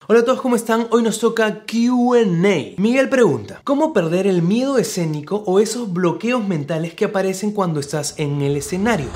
Hola a todos, ¿cómo están? Hoy nos toca Q&A. Miguel pregunta: ¿cómo perder el miedo escénico o esos bloqueos mentales que aparecen cuando estás en el escenario?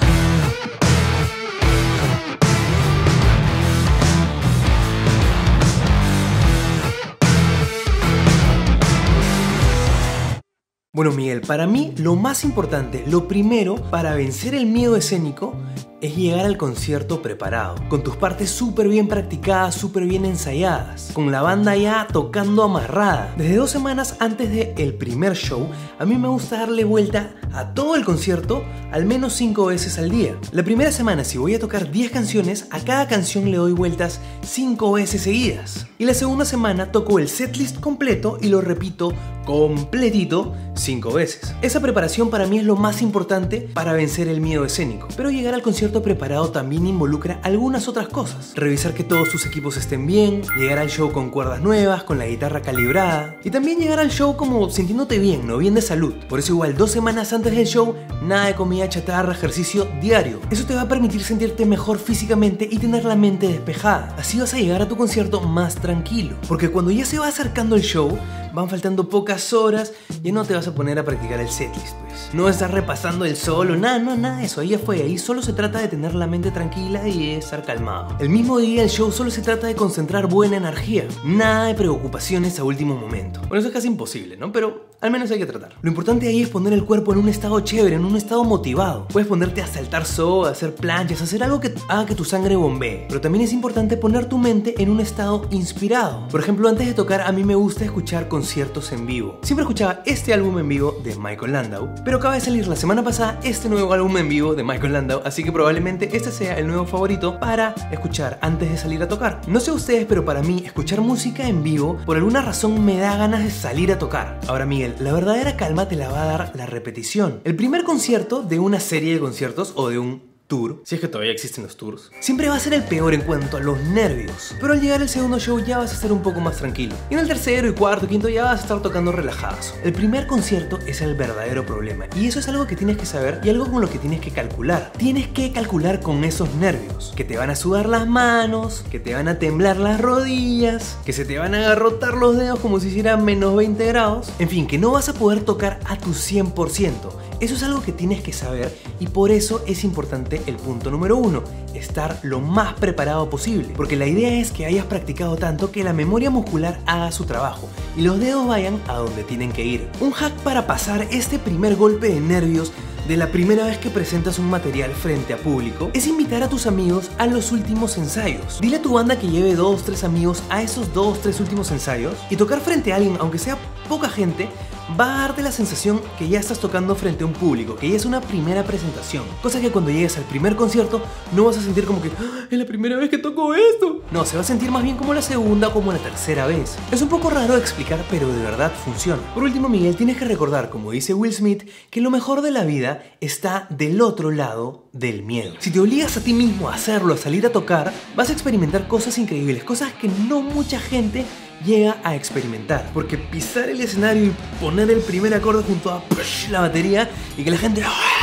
Bueno, Miguel, para mí lo más importante, lo primero para vencer el miedo escénico es llegar al concierto preparado, con tus partes súper bien practicadas, súper bien ensayadas, con la banda ya tocando amarrada. Desde 2 semanas antes del primer show, a mí me gusta darle vuelta a todo el concierto al menos 5 veces al día. La primera semana, si voy a tocar 10 canciones, a cada canción le doy vueltas 5 veces seguidas. Y la segunda semana toco el setlist completo y lo repito completito 5 veces. Esa preparación para mí es lo más importante para vencer el miedo escénico. Pero llegar al concierto preparado también involucra algunas otras cosas. Revisar que todos tus equipos estén bien, llegar al show con cuerdas nuevas, con la guitarra calibrada y también llegar al show como sintiéndote bien, ¿no? Bien de salud. Por eso igual 2 semanas antes del show, nada de comida chatarra, ejercicio diario. Eso te va a permitir sentirte mejor físicamente y tener la mente despejada. Así vas a llegar a tu concierto más tranquilo. Porque cuando ya se va acercando el show, van faltando pocas horas y no te vas a poner a practicar el setlist, pues. No estás repasando el solo, nada de eso. Ahí ya fue. Ahí solo se trata de tener la mente tranquila y de estar calmado. El mismo día del show solo se trata de concentrar buena energía. Nada de preocupaciones a último momento. Bueno, eso es casi imposible, ¿no? Pero al menos hay que tratar. Lo importante ahí es poner el cuerpo en un estado chévere, en un estado motivado. Puedes ponerte a saltar soga, a hacer planchas, a hacer algo que haga que tu sangre bombee. Pero también es importante poner tu mente en un estado inspirado. Por ejemplo, antes de tocar, a mí me gusta escuchar conciertos en vivo. Siempre escuchaba este álbum en vivo de Michael Landau, pero acaba de salir la semana pasada este nuevo álbum en vivo de Michael Landau, así que probablemente este sea el nuevo favorito para escuchar antes de salir a tocar. No sé ustedes, pero para mí escuchar música en vivo por alguna razón me da ganas de salir a tocar. Ahora, Miguel, la verdadera calma te la va a dar la repetición. El primer concierto de una serie de conciertos o de un tour, si es que todavía existen los tours, siempre va a ser el peor en cuanto a los nervios. Pero al llegar al segundo show ya vas a estar un poco más tranquilo. Y en el tercero y cuarto y quinto ya vas a estar tocando relajados. El primer concierto es el verdadero problema. Y eso es algo que tienes que saber y algo con lo que tienes que calcular. Tienes que calcular con esos nervios. Que te van a sudar las manos, que te van a temblar las rodillas, que se te van a agarrotar los dedos como si hicieran menos 20 grados. En fin, que no vas a poder tocar a tu 100%. Eso es algo que tienes que saber y por eso es importante el punto número 1, estar lo más preparado posible. Porque la idea es que hayas practicado tanto que la memoria muscular haga su trabajo y los dedos vayan a donde tienen que ir. Un hack para pasar este primer golpe de nervios de la primera vez que presentas un material frente a público es invitar a tus amigos a los últimos ensayos. Dile a tu banda que lleve 2-3 amigos a esos 2-3 últimos ensayos y tocar frente a alguien, aunque sea poca gente, va a darte la sensación que ya estás tocando frente a un público, que ya es una primera presentación. Cosa que cuando llegues al primer concierto no vas a sentir como que es la primera vez que toco esto. No, se va a sentir más bien como la segunda o como la tercera vez. Es un poco raro de explicar, pero de verdad funciona. Por último, Miguel, tienes que recordar, como dice Will Smith, que lo mejor de la vida está del otro lado del miedo. Si te obligas a ti mismo a hacerlo, a salir a tocar, vas a experimentar cosas increíbles, cosas que no mucha gente llega a experimentar. Porque pisar el escenario y poner el primer acorde junto a la batería y que la gente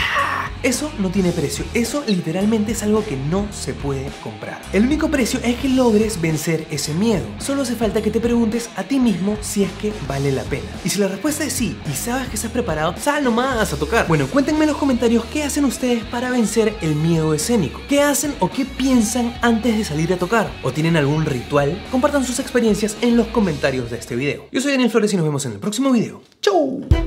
eso no tiene precio. Eso literalmente es algo que no se puede comprar. El único precio es que logres vencer ese miedo. Solo hace falta que te preguntes a ti mismo si es que vale la pena. Y si la respuesta es sí y sabes que estás preparado, sal nomás a tocar. Bueno, cuéntenme en los comentarios qué hacen ustedes para vencer el miedo escénico. ¿Qué hacen o qué piensan antes de salir a tocar? ¿O tienen algún ritual? Compartan sus experiencias en los comentarios de este video. Yo soy Daniel Flores y nos vemos en el próximo video. ¡Chau!